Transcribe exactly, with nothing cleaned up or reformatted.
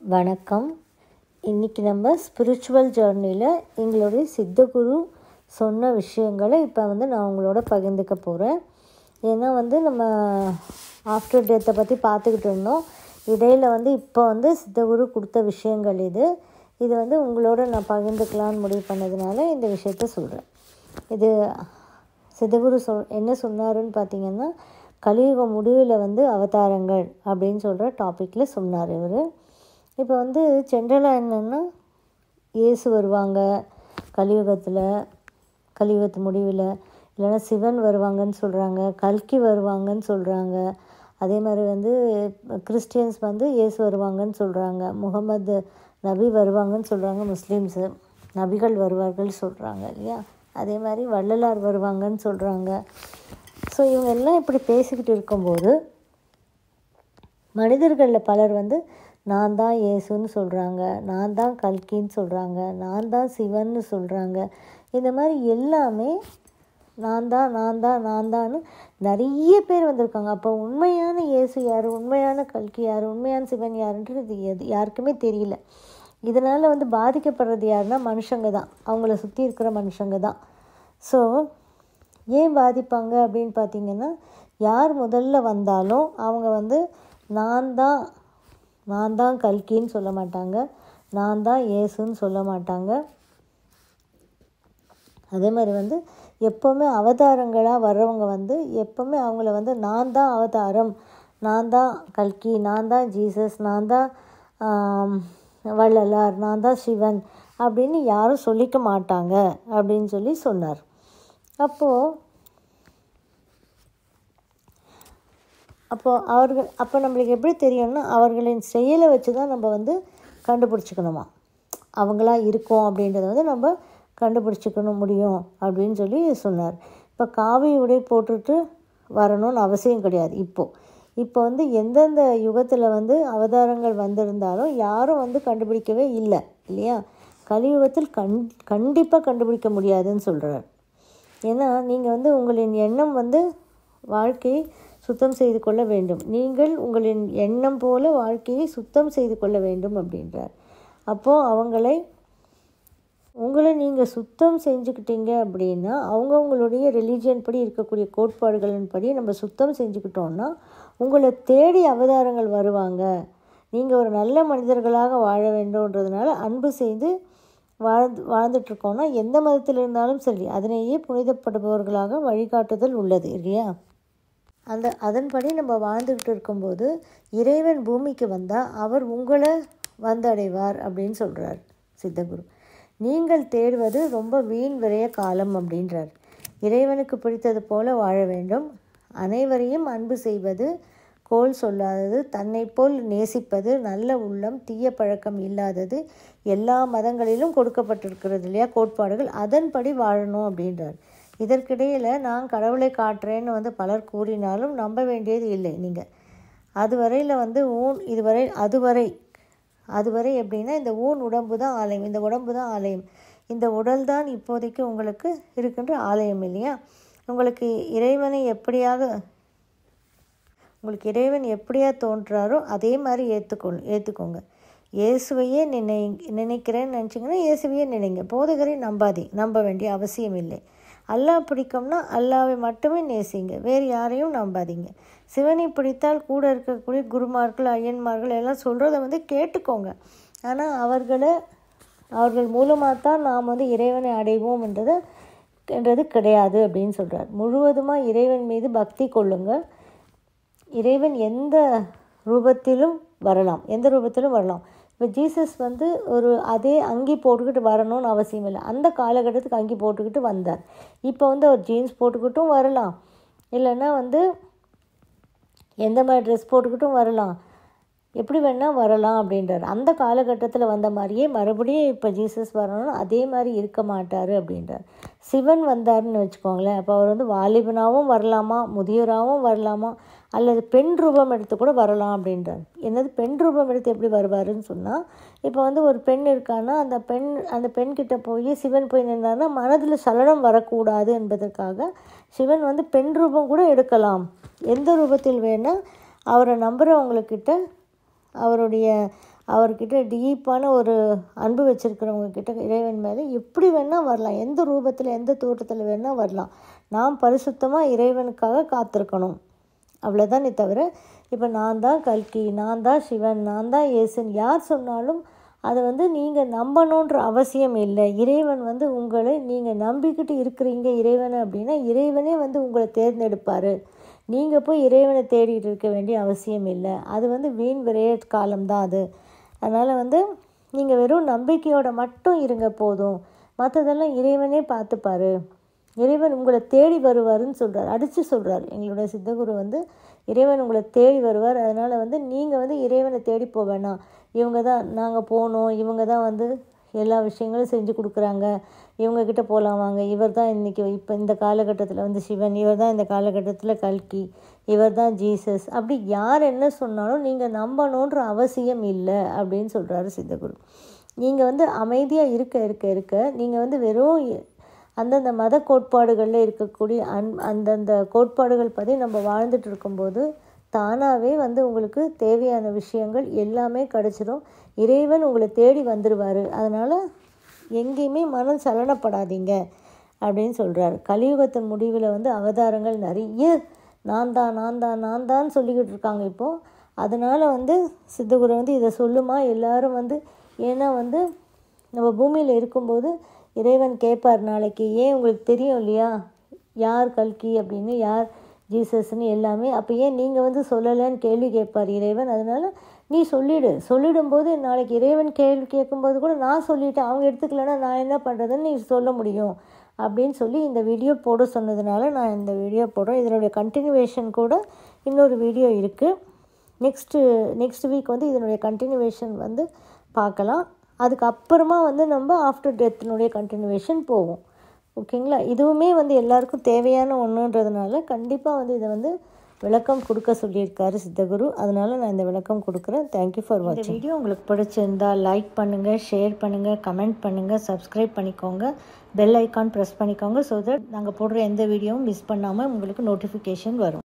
வணக்கம். இன்றைக்கி நம்ம ஸ்பிரிச்சுவல் ஜேர்னியில் எங்களுடைய சித்தகுரு சொன்ன விஷயங்களை இப்போ வந்து நான் உங்களோட பகிர்ந்துக்க போகிறேன். ஏன்னா வந்து நம்ம ஆஃப்டர் டெத்தை பற்றி பார்த்துக்கிட்டு இருந்தோம். இடையில் வந்து இப்போ வந்து சித்தகுரு கொடுத்த விஷயங்கள் இது இது வந்து உங்களோட நான் பகிர்ந்துக்கலான்னு முடிவு பண்ணதுனால இந்த விஷயத்த சொல்கிறேன். இது சித்தகுரு சொல் என்ன சொன்னாருன்னு பார்த்தீங்கன்னா, கலியுக முடிவில் வந்து அவதாரங்கள் அப்படின்னு சொல்கிற டாப்பிக்கில் சொன்னார் இவர். இப்போ வந்து ஜென்ரலாக என்னென்னா, இயேசு வருவாங்க கலியுகத்தில், கலியுகத்து முடிவில், இல்லைன்னா சிவன் வருவாங்கன்னு சொல்கிறாங்க, கல்கி வருவாங்கன்னு சொல்கிறாங்க. அதே மாதிரி வந்து கிறிஸ்டியன்ஸ் வந்து இயேசு வருவாங்கன்னு சொல்கிறாங்க, முகமது நபி வருவாங்கன்னு சொல்கிறாங்க, முஸ்லீம்ஸு நபிகள் வருவார்கள் சொல்கிறாங்க இல்லையா. அதே மாதிரி வள்ளலார் வருவாங்கன்னு சொல்கிறாங்க. ஸோ இவங்க எல்லாம் இப்படி பேசிக்கிட்டு இருக்கும்போது மனிதர்களில் பலர் வந்து நான் தான் இயேசுன்னு சொல்கிறாங்க, நான் தான் கல்கின்னு சொல்கிறாங்க, நான் தான் சிவன்னு சொல்கிறாங்க. இந்த மாதிரி எல்லாமே நான் தான் நான் தான் நான் தான்னு நிறைய பேர் வந்திருக்காங்க. அப்போ உண்மையான இயேசு யார், உண்மையான கல்கி யார், உண்மையான சிவன் யாருன்றது எது யாருக்குமே தெரியல. இதனால் வந்து பாதிக்கப்படுறது யாருன்னா மனுஷங்க தான், அவங்கள சுற்றி இருக்கிற மனுஷங்க தான். ஸோ ஏன் பாதிப்பாங்க அப்படின்னு பார்த்திங்கன்னா, யார் முதல்ல வந்தாலும் அவங்க வந்து நான் தான் நான் தான் கல்கின்னு சொல்ல மாட்டாங்க, நான் தான் இயேசுன்னு சொல்ல மாட்டாங்க. அதே மாதிரி வந்து எப்போவுமே அவதாரங்களாக வர்றவங்க வந்து எப்போவுமே அவங்கள வந்து நான் தான் அவதாரம், நான் தான் கல்கி, நான் தான் ஜீசஸ், நான் தான் வள்ளலார், நான் தான் சிவன் அப்படின்னு யாரும் சொல்லிக்க மாட்டாங்க அப்படின்னு சொல்லி சொன்னார். அப்போது அப்போது அவர்கள் அப்போ நம்மளுக்கு எப்படி தெரியும்னா, அவர்களின் செயலை வச்சு தான் நம்ம வந்து கண்டுபிடிச்சிக்கணுமா, அவங்களா இருக்கோம் அப்படின்றத வந்து நம்ம கண்டுபிடிச்சிக்கணும் முடியும் அப்படின்னு சொல்லி சொன்னார். இப்போ காவி உடை போட்டுட்டு வரணும்னு அவசியம் கிடையாது. இப்போது இப்போ வந்து எந்தெந்த யுகத்தில் வந்து அவதாரங்கள் வந்திருந்தாலும் யாரும் வந்து கண்டுபிடிக்கவே இல்லை இல்லையா. கலியுகத்தில் கண் கண்டிப்பாக கண்டுபிடிக்க முடியாதுன்னு சொல்கிறார். ஏன்னா நீங்கள் வந்து உங்களின் எண்ணம் வந்து வாழ்க்கையை சுத்தம் செய்து கொள்ள வேண்டும், நீங்கள் உங்களின் எண்ணம் போல வாழ்க்கையை சுத்தம் செய்து கொள்ள வேண்டும் அப்படின்றார். அப்போது அவங்களை உங்களை நீங்கள் சுத்தம் செஞ்சுக்கிட்டீங்க அப்படின்னா, அவங்கவுங்களுடைய ரிலீஜியன் படி இருக்கக்கூடிய கோட்பாடுகளின் படி நம்ம சுத்தம் செஞ்சுக்கிட்டோன்னா உங்களை தேடி அவதாரங்கள் வருவாங்க. நீங்கள் ஒரு நல்ல மனிதர்களாக வாழ வேண்டும்ன்றதுனால அன்பு செய்து வாழ்ந்து வாழ்ந்துட்டுருக்கோன்னா எந்த மதத்தில் இருந்தாலும் சரி அதனையே புனிதப்படுபவர்களாக வழிகாட்டுதல் உள்ளது இல்லையா. அந்த அதன்படி நம்ம வாழ்ந்துக்கிட்டு இருக்கும்போது இறைவன் பூமிக்கு வந்தால் அவர் உங்களை வந்தடைவார் அப்படின்னு சொல்கிறார் சித்தகுரு. நீங்கள் தேடுவது ரொம்ப வீண் விரைய காலம் அப்படின்றார். இறைவனுக்கு பிடித்தது போல வாழ வேண்டும், அனைவரையும் அன்பு செய்வது, கோல் சொல்லாதது, தன்னை போல் நேசிப்பது, நல்ல உள்ளம், தீய பழக்கம் இல்லாதது எல்லா மதங்களிலும் கொடுக்கப்பட்டிருக்கிறது இல்லையா கோட்பாடுகள், அதன்படி வாழணும் அப்படின்றார். இதற்கிடையில் நான் கடவுளை காட்டுறேன்னு வந்து பலர் கூறினாலும் நம்ப வேண்டியது இல்லை. நீங்கள் அதுவரையில் வந்து ஊன் இதுவரை அதுவரை அதுவரை எப்படின்னா இந்த ஊன் உடம்பு தான் ஆலயம், இந்த உடம்பு தான் ஆலயம், இந்த உடல் தான் இப்போதைக்கு உங்களுக்கு இருக்கின்ற ஆலயம் இல்லையா. உங்களுக்கு இறைவனை எப்படியாக உங்களுக்கு இறைவன் எப்படியா தோன்றாரோ அதே மாதிரி ஏற்றுக்கொ ஏற்றுக்கோங்க. இயேசுவையே நினை நினைக்கிறேன்னு நினச்சிங்கன்னா இயேசுவையே நினைங்க. போதகரை நம்பாதே, நம்ப வேண்டிய அவசியம் இல்லை. அல்லாஹ் பிடிக்கும்னா அல்லாவை மட்டுமே நேசிங்க, வேறு யாரையும் நம்பாதீங்க. சிவனை பிடித்தால் கூட இருக்கக்கூடிய குருமார்கள் ஐயன்மார்கள் எல்லாம் சொல்கிறத வந்து கேட்டுக்கோங்க. ஆனால் அவர்களை அவர்கள் மூலமாக தான் நாம் வந்து இறைவனை அடைவோம் என்றது என்றது கிடையாது அப்படின்னு சொல்கிறார். முழுவதுமாக இறைவன் மீது பக்தி கொள்ளுங்கள். இறைவன் எந்த ரூபத்திலும் வரலாம், எந்த ரூபத்திலும் வரலாம். இப்போ ஜீசஸ் வந்து ஒரு அதே அங்கி போட்டுக்கிட்டு வரணும்னு அவசியம் இல்லை. அந்த காலகட்டத்துக்கு அங்கி போட்டுக்கிட்டு வந்தார். இப்போ வந்து அவர் ஜீன்ஸ் போட்டுக்கிட்டும் வரலாம், இல்லைன்னா வந்து எந்த மாதிரி ட்ரெஸ் போட்டுக்கிட்டும் வரலாம், எப்படி வேணால் வரலாம் அப்படின்றார். அந்த காலகட்டத்தில் வந்த மாதிரியே மறுபடியும் இப்போ ஜீசஸ் வரணும்னு அதே மாதிரி இருக்க மாட்டார் அப்படின்றார். சிவன் வந்தார்னு வச்சுக்கோங்களேன், அப்போ அவர் வந்து வாலிபனாகவும் வரலாமா, முதியோராகவும் வரலாமா, அல்லது பெண் ரூபம் எடுத்து கூட வரலாம் அப்படின்றார். என்னது பெண் ரூபம் எடுத்து எப்படி வருவாருன்னு சொன்னால், இப்போ வந்து ஒரு பெண் இருக்கான்னா அந்த பெண் அந்த பெண்கிட்ட போய் சிவன் போய் நின்றார்னா மனதில் சலனம் வரக்கூடாது என்பதற்காக சிவன் வந்து பெண் ரூபம் கூட எடுக்கலாம். எந்த ரூபத்தில் வேணால் அவரை நம்புகிறவங்கக்கிட்ட அவருடைய அவர்கிட்ட டீப்பான ஒரு அன்பு வச்சுருக்கிறவங்க கிட்ட இறைவன் மேலே எப்படி வேணால் வரலாம், எந்த ரூபத்தில் எந்த தோற்றத்தில் வேணால் வரலாம். நாம் பரிசுத்தமாக இறைவனுக்காக காத்திருக்கணும், அவ்வளோதானே தவிர இப்போ நான் தான் கல்கி, நான் தான் சிவன், நான் தான் இயேசுன்னு யார் சொன்னாலும் அதை வந்து நீங்கள் நம்பணுன்ற அவசியம் இல்லை. இறைவன் வந்து உங்களை நீங்கள் நம்பிக்கிட்டு இருக்கிறீங்க இறைவனை அப்படின்னா இறைவனே வந்து உங்களை தேர்ந்தெடுப்பார். நீங்கள் போய் இறைவனை தேடிட்டு இருக்க வேண்டிய அவசியம் இல்லை. அது வந்து வீண் விரைய காலம்தான் அது. அதனால் வந்து நீங்கள் வெறும் நம்பிக்கையோடு மட்டும் இருங்க போதும், மற்றதெல்லாம் இறைவனே பார்த்துப்பார். இறைவன் உங்களை தேடி வருவார்னு சொல்கிறார், அடித்து சொல்கிறார் எங்களுடைய சித்தகுரு வந்து இறைவன் உங்களை தேடி வருவார். அதனால் வந்து நீங்கள் வந்து இறைவனை தேடி போக வேணாம். இவங்க தான் நாங்கள் போனோம், இவங்க தான் வந்து எல்லா விஷயங்களும் செஞ்சு கொடுக்குறாங்க, இவங்கக்கிட்ட போகலாம் வாங்க, இவர் தான் இன்றைக்கி இப்போ இந்த காலகட்டத்தில் வந்து சிவன், இவர் தான் இந்த காலகட்டத்தில் கல்கி, இவர் தான் ஜீசஸ், அப்படி யார் என்ன சொன்னாலும் நீங்கள் நம்பணுன்ற அவசியம் இல்லை அப்படின்னு சொல்கிறாரு சித்தகுரு. நீங்கள் வந்து அமைதியாக இருக்க இருக்க இருக்க நீங்கள் வந்து வெறும் அந்தந்த மத கோட்பாடுகளில் இருக்கக்கூடிய அன் அந்தந்த கோட்பாடுகள் பற்றி நம்ம வாழ்ந்துட்டு இருக்கும்போது தானாகவே வந்து உங்களுக்கு தேவையான விஷயங்கள் எல்லாமே கிடச்சிரும். இறைவன் உங்களை தேடி வந்துடுவார். அதனால் எங்கேயுமே மனம் சலனப்படாதீங்க அப்படின்னு சொல்கிறார். கலியுகத்தின் முடிவில் வந்து அவதாரங்கள் நிறைய நான் தான் நான் தான் நான் தான் சொல்லிக்கிட்டு இருக்காங்க இப்போது. அதனால் வந்து சித்தகுரு வந்து இதை சொல்லுமா எல்லோரும் வந்து, ஏன்னா வந்து நம்ம பூமியில் இருக்கும்போது இறைவன் கேட்பார் நாளைக்கு, ஏன் உங்களுக்கு தெரியும் இல்லையா யார் கல்கி அப்படின்னு, யார் ஜீசஸ்ன்னு எல்லாமே, அப்போ ஏன் நீங்கள் வந்து சொல்லலைன்னு கேள்வி கேட்பார் இறைவன். அதனால் நீ சொல்லிவிடு, சொல்லிடும்போது நாளைக்கு இறைவன் கேள்வி கேட்கும்போது கூட நான் சொல்லிவிட்டேன், அவங்க எடுத்துக்கலன்னா நான் என்ன பண்ணுறதுன்னு நீ சொல்ல முடியும் அப்படின்னு சொல்லி இந்த வீடியோ போட சொன்னதுனால நான் இந்த வீடியோ போடுறேன். இதனுடைய கண்டினியூவேஷன் கூட இன்னொரு வீடியோ இருக்குது. நெக்ஸ்ட்டு நெக்ஸ்ட் வீக் வந்து இதனுடைய கண்டினியூவேஷன் வந்து பார்க்கலாம். அதுக்கப்புறமா வந்து நம்ம ஆஃப்டர் டெத்தினுடைய கண்டினியூவேஷன் போவோம். ஓகேங்களா? இதுவுமே வந்து எல்லாருக்கும் தேவையான ஒன்றுன்றதுனால கண்டிப்பாக வந்து இதை வந்து விளக்கம் கொடுக்க சொல்லியிருக்காரு சித்தகுரு. அதனால் நான் இந்த விளக்கம் கொடுக்குறேன். தேங்க்யூ ஃபார் வாட்சிங். இந்த வீடியோ உங்களுக்கு பிடிச்சிருந்தால் லைக் பண்ணுங்கள், ஷேர் பண்ணுங்கள், கமெண்ட் பண்ணுங்கள், சப்ஸ்கிரைப் பண்ணிக்கோங்க, பெல் ஐக்கான் ப்ரெஸ் பண்ணிக்கோங்க. ஸோ தட் நாங்கள் போடுற எந்த வீடியோவும் மிஸ் பண்ணாமல் உங்களுக்கு நோட்டிஃபிகேஷன் வரும்.